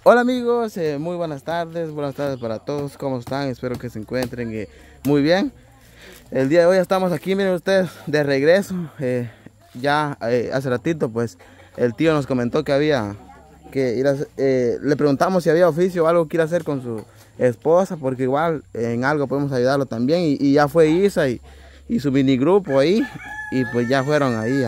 Hola amigos, muy buenas tardes para todos, ¿cómo están? Espero que se encuentren muy bien. El día de hoy estamos aquí, miren ustedes, de regreso. Hace ratito pues el tío nos comentó que había que ir a, le preguntamos si había oficio o algo que ir a hacer con su esposa, porque igual en algo podemos ayudarlo también. Y ya fue Isa y su mini grupo ahí, y pues ya fueron ahí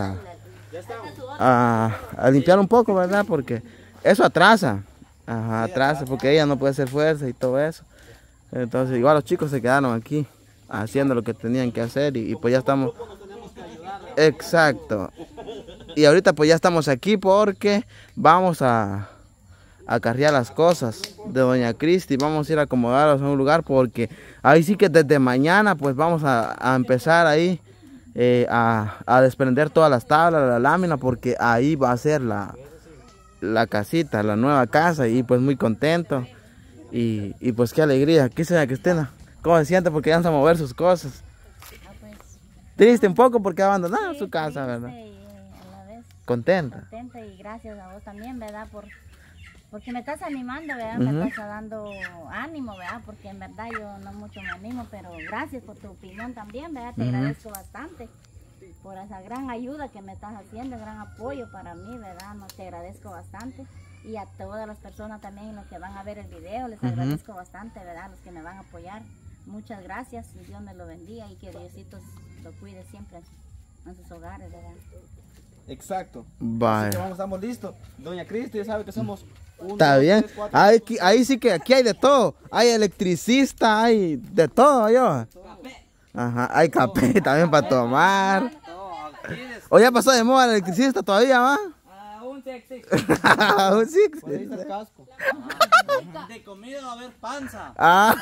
a limpiar un poco, ¿verdad? Porque eso atrasa. Ajá, atrás, porque ella no puede hacer fuerza y todo eso. Entonces igual los chicos se quedaron aquí haciendo lo que tenían que hacer y pues ya estamos. Exacto. Y ahorita pues ya estamos aquí porque vamos a carrear las cosas de doña Cristi. Vamos a ir a acomodarlos a un lugar porque ahí sí que desde mañana pues vamos a empezar ahí a desprender todas las tablas, la lámina, porque ahí va a ser la casita, la nueva casa, y pues muy contento y pues qué alegría. ¿Qué señora Cristina? ¿Cómo se siente porque ya van a mover sus cosas? Pues, Triste un poco porque abandonaron su casa, ¿verdad? Y a la vez Contenta. contenta, y gracias a vos también, ¿verdad? Porque me estás animando, ¿verdad? Me estás dando ánimo, ¿verdad? Porque en verdad yo no mucho me animo, pero gracias por tu opinión también, ¿verdad? Te agradezco bastante por esa gran ayuda que me estás haciendo, gran apoyo para mí, ¿verdad? No, te agradezco bastante. Y a todas las personas también, los que van a ver el video, les agradezco bastante, ¿verdad? Los que me van a apoyar. Muchas gracias y Dios me lo bendiga y que Diosito lo cuide siempre en sus hogares, ¿verdad? Exacto. Vale. Así que estamos listos. Doña Cristi ya sabe que somos Está bien. Ahí sí que aquí hay de todo. Hay electricista, hay de todo, yo. Ajá, hay café también para tomar. ¿O ya pasó de moda el electricista todavía, va? Aún sí existe. Aún sí Por ahí existe. está el casco. De comida va a haber panza. Ah.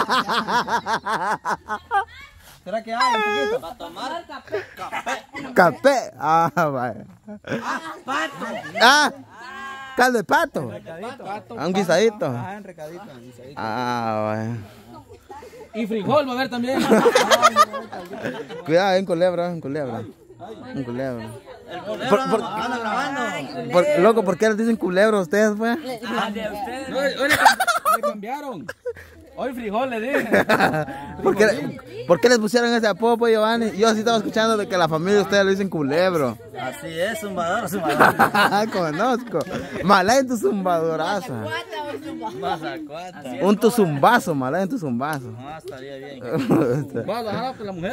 ¿Será que hay un poquito? Para tomar Café. Ah, vaya. pato. Ah, caldo de pato. Recadito. Un guisadito. Ajá, en recadito. Ah, vaya. Y frijol va a haber también. Cuidado, en culebra, en culebra. En culebra. El culebra anda grabando. Loco, ¿por qué les dicen culebra a ustedes, pues? Ah, de ustedes. Hoy le cambiaron. Hoy frijol le dije. ¿Por qué les pusieron ese apodo, pues, Giovanni? Yo sí estaba escuchando de que la familia de ustedes le dicen culebro. Así es, zumbador. Conozco. Malá en tu zumbadoraza. Mazacuata. Un tu zumbazo, malá en tu zumbazo. Ah, estaría bien. Va a bajar a la mujer.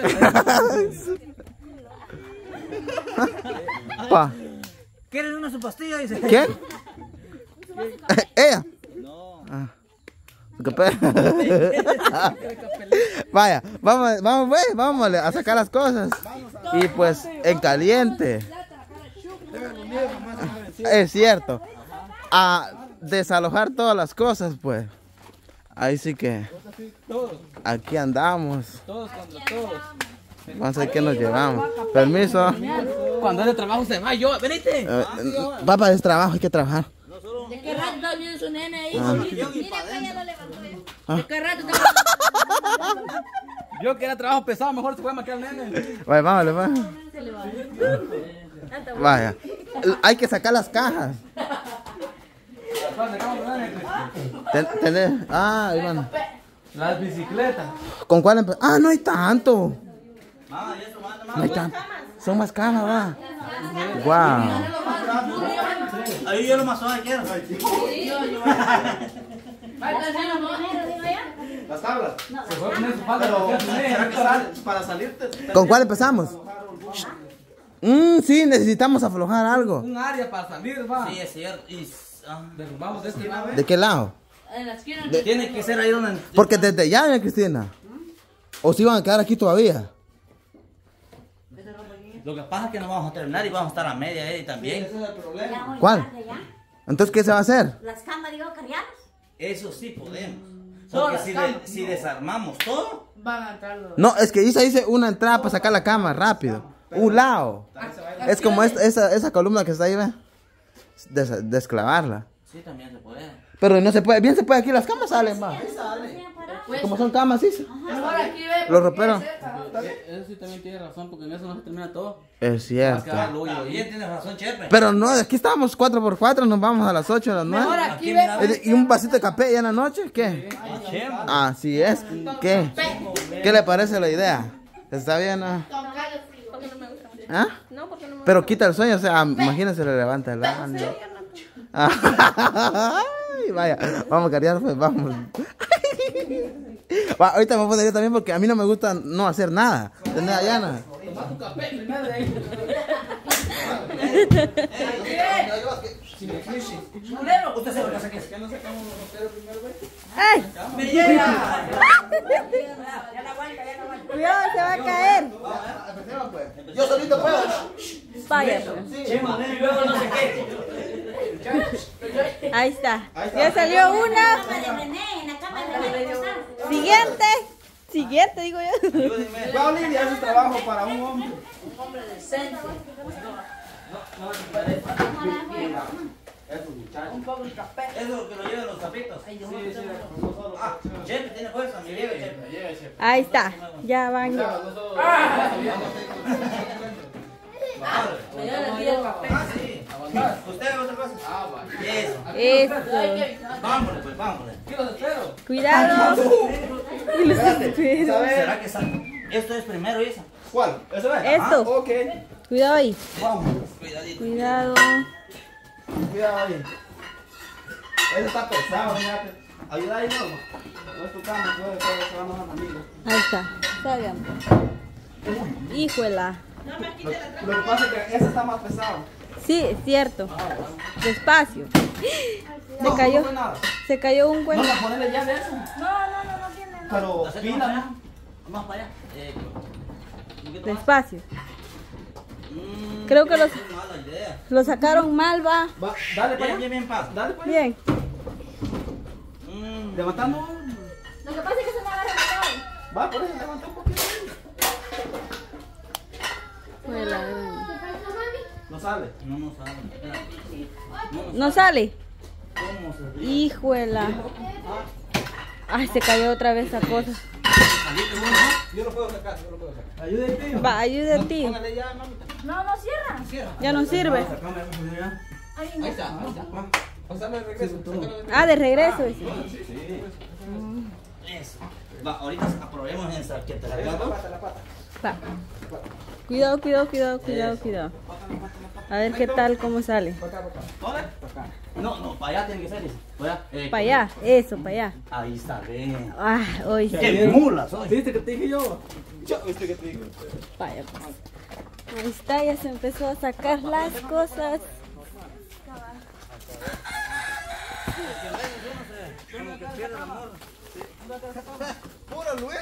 Pa. ¿Quieren una su pastilla? Dice. ¿Quién? ¿Ella? No. Vaya, vamos a sacar las cosas. Y pues en caliente. Es cierto. A desalojar todas las cosas, pues. Ahí sí que aquí andamos. Todos contra todos. Vamos a ver qué nos llevamos. Permiso. Cuando es de trabajo se va. Yo, venite. Papá, es trabajo, hay que trabajar. ¿De qué rato viene su nene ahí? Mira que ella lo levantó. ¿De qué rato Yo que era trabajo pesado, mejor se puede marcar el nene. Vaya, vámonos, vaya. Hay que sacar las cajas. Ahí van. Las bicicletas. ¿Con cuál empezamos? Ah, no hay tanto. No hay tanto. Son más cajas, va. Wow. Ahí yo lo más suave quiero. Las tablas. Se fue a poner su falda. ¿Será que sale para salirte? ¿Con cuál empezamos? Sí, necesitamos aflojar algo. Un área para salir, va. Sí, es cierto. Y derrumbamos de este lado. ¿De qué lado? En la esquina. Tiene que ser ahí donde. Porque desde ya, doña Cristina. ¿O si van a quedar aquí todavía? Lo que pasa es que no vamos a terminar y vamos a estar a media ahí también. Ese es el problema. ¿Cuál? Entonces, ¿qué se va a hacer? Las camas, digo, carriadas. Eso sí podemos. Porque si desarmamos todo, Van a entrar los... No, es que Isa dice una entrada para sacar la cama rápido. Un lado. Es como esa columna que está ahí, ¿ve? Desclavarla. Sí, también se puede. Pero no se puede, bien se puede aquí, las camas salen, va. Como son camas, sí. Los roperos. Eso sí también tiene razón, porque en eso no se termina todo. Es Va a cierto. quedar lo huyo. Bien, tienes razón, Chepe. Pero no, aquí estábamos 4x4, nos vamos a las 8, a las 9. Aquí, mira, ¿Y un vasito de café ya en la noche? ¿Qué? Así es. ¿Qué? ¿Qué le parece la idea? ¿Está bien? ¿No? ¿Ah? Pero quita el sueño, o sea, imagínense, le levanta el ando. Ay, vaya, vamos a cargar, pues vamos. Va, ahorita me voy a poner yo también porque a mí no me gusta no hacer nada. ¿Entendés, Ayana? toma tu café primero de ahí. Usted se lo que es. ¿Ya no sacamos los roperos primero, güey? ¡Ay! ¡Me llega! Cuidado, se va a caer. Yo solito puedo. Vaya. Luego no sé qué. Ahí está. Ya salió una. Siguiente. Siguiente, digo yo. Va, Olivia, hace trabajo para un hombre. Un poco de café. Eso que lo lleven los zapitos. Ah, Chepe tiene fuerza, me lleve Chepe. Ahí está. Ya van. Sí. ¿Usted haga otra cosa? Eso. Eso. Vámonos, pues, vámonos. ¿Qué los espero? Cuidado. ¿Será que esto es primero, Isa? ¿Cuál? ¿Eso es? Esto. Ok. Cuidado ahí. Vamos. Cuidadito. Cuidado. Cuidado ahí. Ese está pesado, fíjate. Ayuda ahí, Norma. No es tu cama, puede se van a dar amigos. Ahí está. Salgan. Híjola. Lo que pasa es que ese está más pesado. Sí, es cierto. Despacio. No, Se cayó. no fue nada. Se cayó un No, buen. no, ponerle ya de eso. No tiene. Pero pila, ¿no? Vamos para allá. Un poquito más. Despacio. Creo que Es mala idea. lo sacaron mal, va. Va, dale para allá. Bien, paz. Dale para allá. Bien. Levantando. Lo que pasa es que se me agarra el Va, por eso levanta un poquito. No sale. No nos sale. No sale. ¿Cómo se ríe? Hijuela. Ay, se cayó otra vez esa cosa. Yo lo puedo sacar, yo lo puedo sacar. Ayúdate. Va, ayuda a ti. Póngale ya, mamita. No cierra. Ya no sirve. Ahí está, ahí está. Pásame el regreso. Ah, de regreso. dice. Eso. Va, ahorita aprobemos esa que te la La hago. pata. Va. Cuidado. A ver qué tal, cómo sale. ¿Dónde? No, para allá tiene que ser. Dice. Para allá. Para allá, eso, para allá. Ahí está, ven. Ah, hoy sí. ¡Qué mula soy! ¿Viste que te dije yo? ¿Viste que te dije? Vaya, pues. Ahí está, ya se empezó a sacar las cosas. Puro Luis.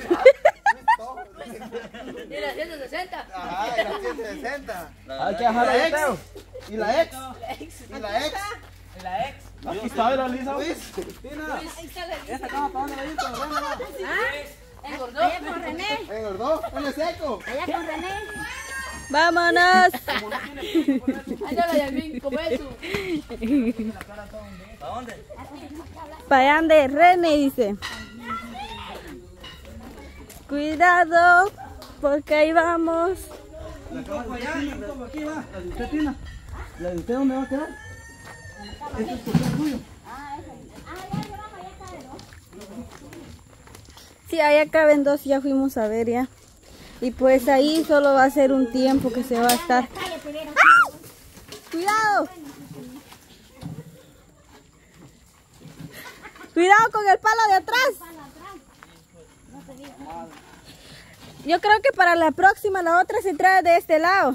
Mira, 160. Ajá, era 160. Hay que bajar el teo. ¿Y la ex? ¿Y la ex? Aquí está la Lisa. Luis. Ahí está la lista. ¿Esta cama para dónde va a ir? Con Reina, Engordó. Allá con René. Engordó, ponle seco. Allá con René. Vámonos. Ahí está la Yasmín, como eso. ¿Para dónde? Para allá de René, dice. Cuidado, porque ahí vamos. La cama para allá, la cama aquí va. La de usted, Tina. ¿La de usted dónde va a quedar? Este es el tuyo. Sí, allá caben dos, ya fuimos a ver ya. Y pues ahí solo va a ser un tiempo que se va a estar. ¡Ah! ¡Cuidado! ¡Cuidado con el palo de atrás! Yo creo que para la próxima, la otra se trae de este lado.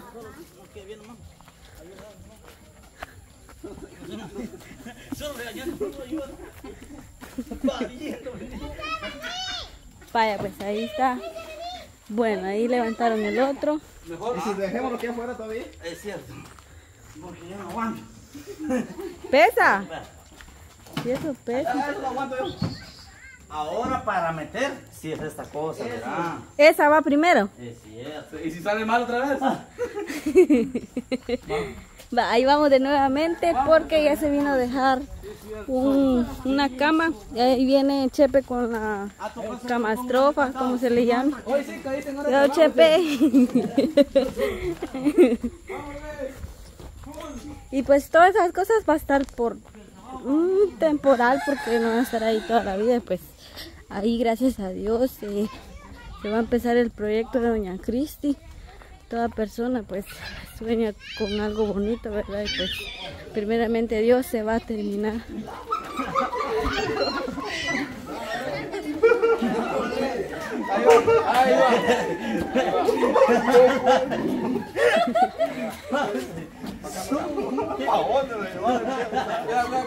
Vaya, pues ahí está. Bueno, ahí levantaron el otro. Mejor, si dejémoslo aquí afuera todavía. Es cierto. Porque yo no aguanto. ¿Pesa? Sí, eso pesa. Eso lo aguanto yo. Ahora para meter, sí es esta cosa, ¿verdad? Esa va primero. Es cierto. ¿Y si sale mal otra vez? Va, ahí vamos de nuevamente porque ya se vino a dejar una cama. Y ahí viene Chepe con la camastrofa, como se le llama. Cuidado, Chepe. Y pues todas esas cosas va a estar por un temporal porque no van a estar ahí toda la vida. Pues ahí, gracias a Dios, se va a empezar el proyecto de Doña Cristi. Toda persona pues sueña con algo bonito, ¿verdad? Y pues primeramente Dios se va a terminar.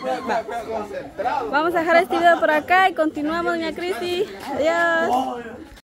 Vamos a dejar este video por acá y continuamos, Doña Cristi. Adiós.